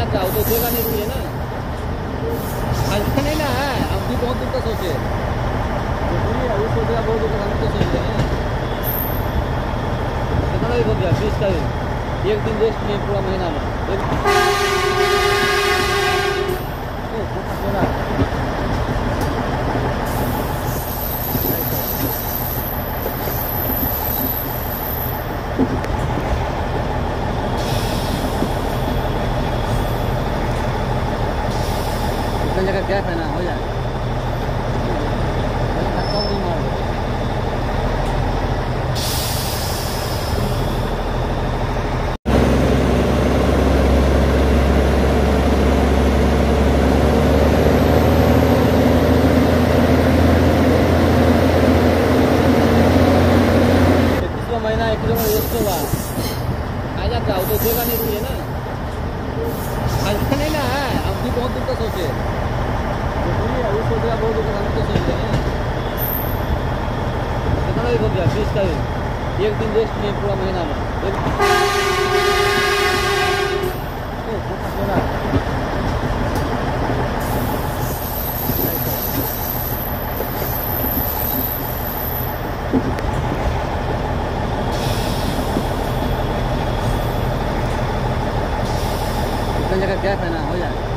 जाता हो तो देगा नहीं इसलिए ना। ऐसा नहीं ना है, हम भी बहुत दूर का सोचे, वो सोचेगा बहुत दूर का, हम तो सोच रहे हैं। कितना भी हो गया 20 का भी, एक दिन रेस्ट नहीं पूरा महीना में इतना जगह क्या पहना हो जाए कम नहीं मार दो। महीना 1 किलो में रेस्ट होगा, आ जाता हो तो देगा नहीं इसलिए ना। ऐसा नहीं ना है, हम भी बहुत दूर का सोचे, वो सोचेगा बहुत दूर का, हम तो सोच रहे हैं। कितना भी हो गया 20 का भी, एक दिन रेस्ट नहीं पूरा महीना में इतना जगह क्या पहना हो जाए।